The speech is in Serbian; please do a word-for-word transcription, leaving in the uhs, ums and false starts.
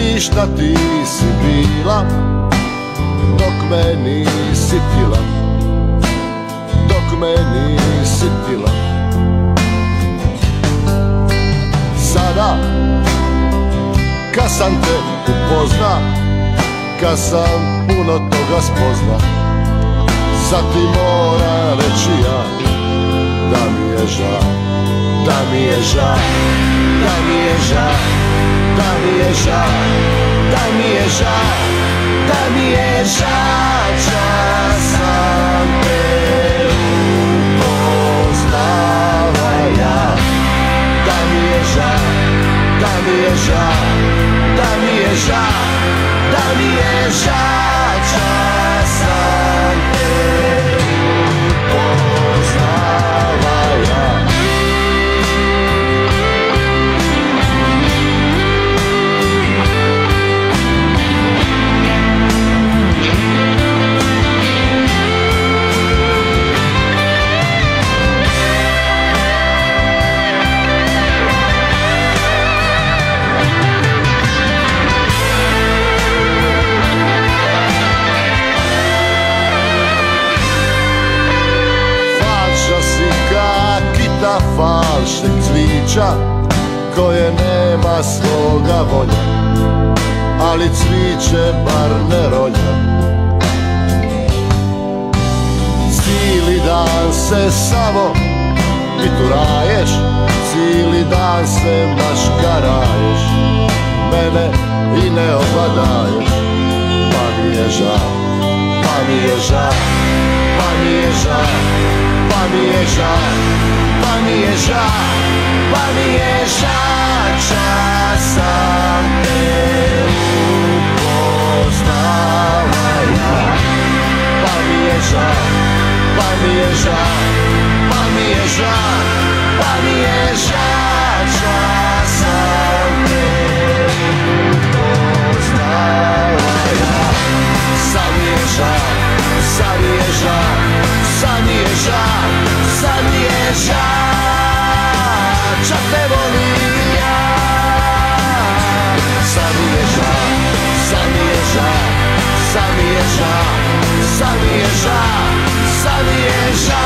misli šta ti si bila, dok me nisi tila, dok me nisi tila. Sada, kad sam te upozna, kad sam puno toga spozna, sad ti moram reći ja da mi je ža, da mi je ža, da mi je ža, da mi je ža, da mi je ža, da mi je ža, čas sam te upoznala ja. Da mi je ža, da mi je ža, da mi je ža, da mi je ža, čas sam te upoznala ja. Falšeg cvića koje nema svoga vonja, ali cviće bar ne ronja. Cijeli dan se samo pituraješ, cijeli dan se maškaraješ, mene i ne obadaješ. Pa mi je ža, pa mi je ža, pa mi je ža, pa mi je ža, pa mi je ža, pa mi je ža, čas sam te upoznala ja. Pa mi je ža, pa mi je ža, pa mi je ža, pa mi je ža, čas sam te upoznala ja. Sad mi je ža, sad mi je ža, sad mi je ža, sad mi je ža, čak te volim ja. Sad mi je ža, sad mi je ža, sad mi je ža, sad mi je ža, sad mi je ža,